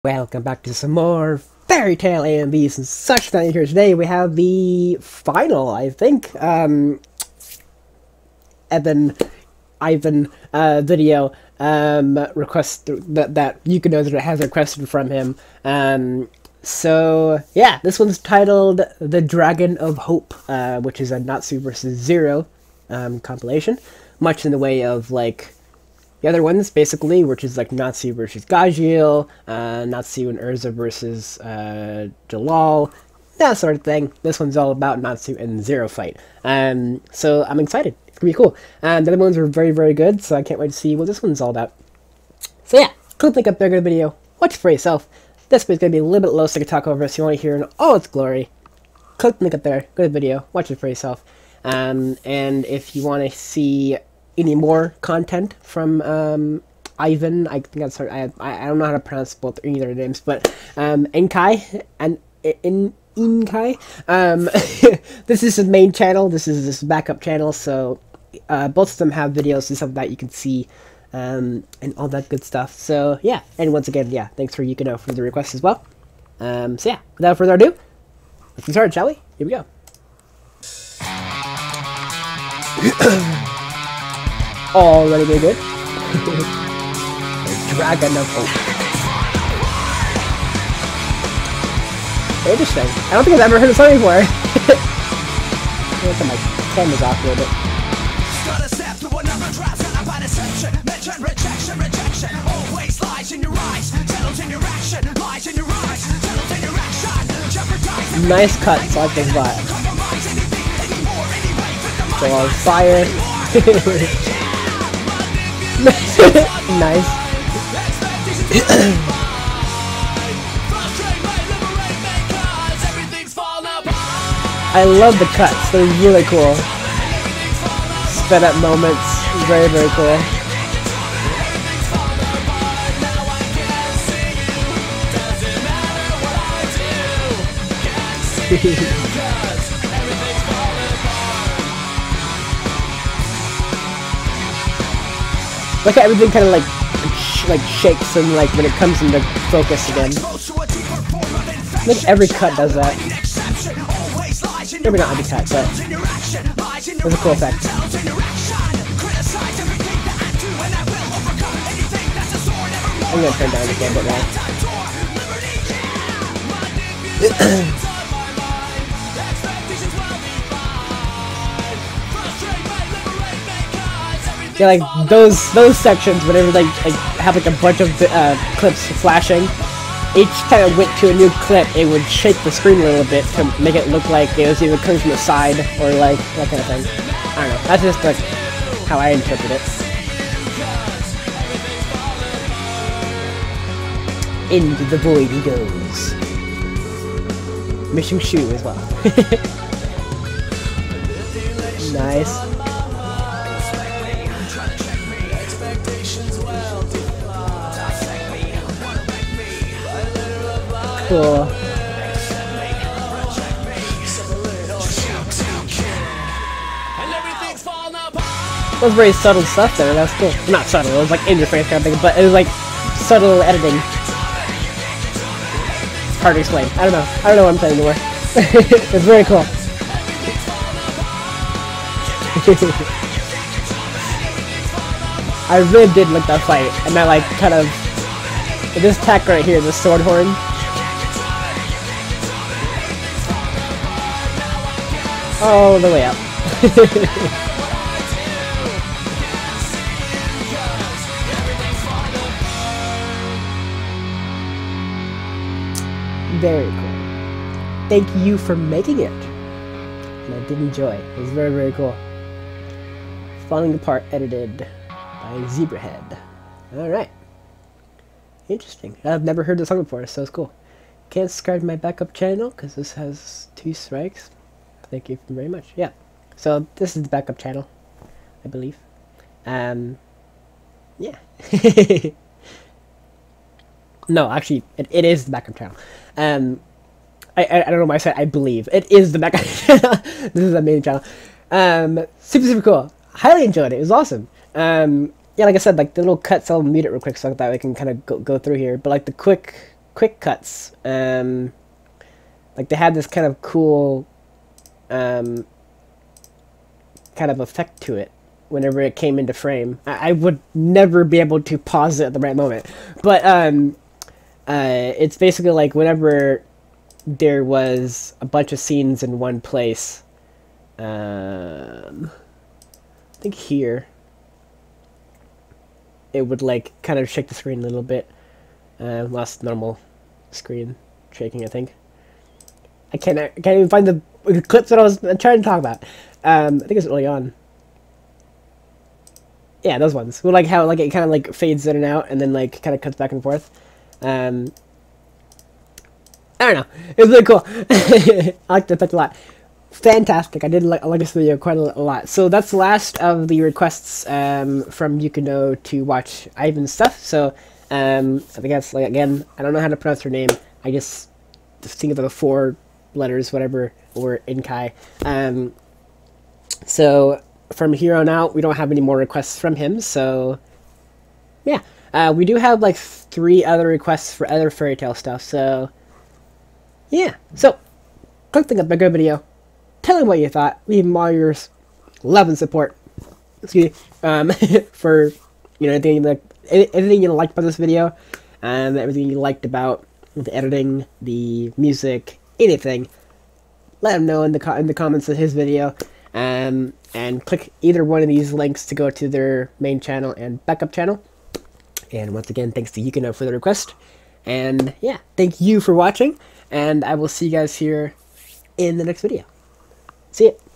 Welcome back to some more fairy tale AMVs and such thing. Here today we have the final, I think, Ivan video request that you can know that it has requested from him. So yeah, this one's titled The Dragon of Hope, which is a Natsu vs. Zero compilation, much in the way of like the other ones, basically, which is like Natsu versus Gajiel, Natsu and Urza versus Jalal, that sort of thing. This one's all about Natsu and Zero fight. So I'm excited. It's gonna be cool. The other ones were very, very good, so I can't wait to see what this one's all about. So yeah, click link up there, go to the video, watch it for yourself. This video's gonna be a little bit low so I can talk over it, so you want to hear it in all its glory. Click the link up there, go to the video, watch it for yourself. And if you want to see any more content from Ivan, I think that's hard. I don't know how to pronounce both either of their names, but Inkai and Inkai. This is his main channel. This is his backup channel. So both of them have videos and stuff that you can see and all that good stuff. So yeah, and once again, yeah, thanks for Yukino for the request as well. So yeah, without further ado, let's get started, shall we? Here we go. Already very good. The Dragon of Hope. Interesting. I don't think I've ever heard of song before. My camera's off a little bit. Nice cut, so I like this vibe. So on fire. Nice. I love the cuts, they're really cool. Sped up moments, very, very cool. Look at everything kind of like shakes and like when it comes into focus again. I think every cut does that. Maybe not every cut, but it's a cool effect. I'm gonna turn down the camera now. Yeah, like those sections, whenever they like have like a bunch of clips flashing, each time it went to a new clip, it would shake the screen a little bit to make it look like it was either coming from the side or like that kind of thing. I don't know. That's just like how I interpret it. Into the void he goes. Missing shoe as well. Nice. Cool. That was very subtle stuff there, that was cool. Not subtle, it was like in your face kind of thing, but it was like subtle editing. Hard to explain. I don't know what I'm saying anymore. It's very cool. I really did like that fight, and that like kind of this attack right here, the sword horn. All the way up. Very cool. Thank you for making it. And I did enjoy. It was very, very cool. Falling Apart, edited by Zebrahead. Alright. Interesting. I've never heard this song before, so it's cool. Can't subscribe to my backup channel because this has 2 strikes. Thank you very much. Yeah. So this is the backup channel, I believe. Yeah. No, actually, it is the backup channel. I don't know why I said I believe. It is the backup channel. This is the main channel. Super, super cool. Highly enjoyed it. It was awesome. Yeah, like I said, like the little cuts, I'll mute it real quick so that I can kind of go through here. But like the quick quick cuts. Like they had this kind of cool kind of effect to it whenever it came into frame. I would never be able to pause it at the right moment, but it's basically like whenever there was a bunch of scenes in one place. I think here it would like kind of shake the screen a little bit. Less normal screen shaking, I think. I can't even find the clips that I was trying to talk about. I think it's early on. Yeah, those ones. Well, like how like it kind of like fades in and out, and then like kind of cuts back and forth. I don't know. It was really cool. I liked the effect a lot. Fantastic. I did like this video quite a lot. So that's the last of the requests from Yukino to watch Ivan's stuff. So I think that's like, again, I don't know how to pronounce her name. I just think of the 4 letters, whatever, or Inkai. So from here on out, we don't have any more requests from him. So yeah, we do have like 3 other requests for other fairy tale stuff. So yeah, so click the bigger video. Tell him what you thought. Leave him all your love and support. Excuse me. For anything you liked about this video, everything you liked about the editing, the music, anything. Let him know in the comments of his video, and click either one of these links to go to their main channel and backup channel. And once again, thanks to Yukino for the request. And yeah, thank you for watching, and I will see you guys here in the next video. See ya.